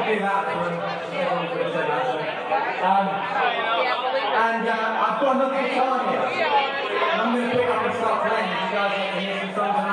do that for everyone could have said that. And I've got another guitar here. And I'm going to pick up and start playing if you guys want to hear some songs.